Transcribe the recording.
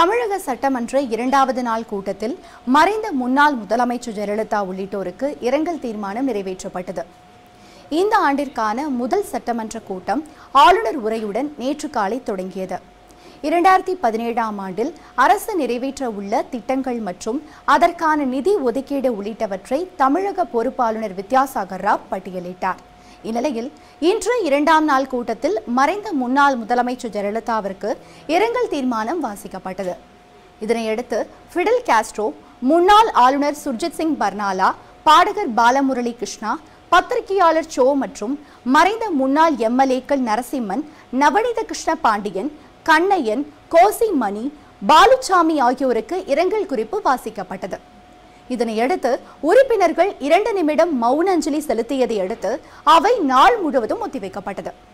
தமிழக சட்டமன்ற இரண்டாவது நாள் கூட்டத்தில் மறைந்த முன்னாள் முதலமைச்சர் ஜெயலலிதா உள்ளிட்டோருக்கு இரங்கல் தீர்மானம் நிறைவேற்றப்பட்டது. இந்த ஆண்டிற்கான முதல் சட்டமன்ற கூட்டம் ஆளுநர் உரையுடன் நேற்று காலை தொடங்கியது. 2017ஆம் ஆண்டில் அரசு நிறைவேற்ற உள்ள திட்டங்கள் மற்றும் அதற்கான நிதி ஒதுக்கீடு உள்ளிட்டவற்றை தமிழக பொறுப்பாளுநர் வித்யாசாகர் ராவ் பட்டியலிட்டார். இந்நிலையில் இன்று இரண்டாம் நாள் கூட்டத்தில் மறைந்த முன்னாள் முதலமைச்சர் ஜெயலலிதாவிற்கு இரங்கல் தீர்மானம் வாசிக்கப்பட்டது. இதனையடுத்து ஃபிடல் காஸ்ட்ரோ, முன்னாள் ஆளுநர் சுர்ஜித் சிங் பர்னாலா, பாடகர் பாலமுரளி கிருஷ்ணா, பத்திரிகையாளர் சோ மற்றும் மறைந்த முன்னாள் எம்எல்ஏக்கள் நரசிம்மன், நவநீத கிருஷ்ண பாண்டியன், கண்ணையன், கோசி மணி, பாலுசாமி ஆகியோருக்கு இரங்கல் குறிப்பு வாசிக்கப்பட்டது. இதனையடுத்து உறுப்பினர்கள் 2 நிமிடம் மௌன அஞ்சலி செலுத்தியதை அடுத்து அவை நாள் முழுவதும் ஒத்திவைக்கப்பட்டது.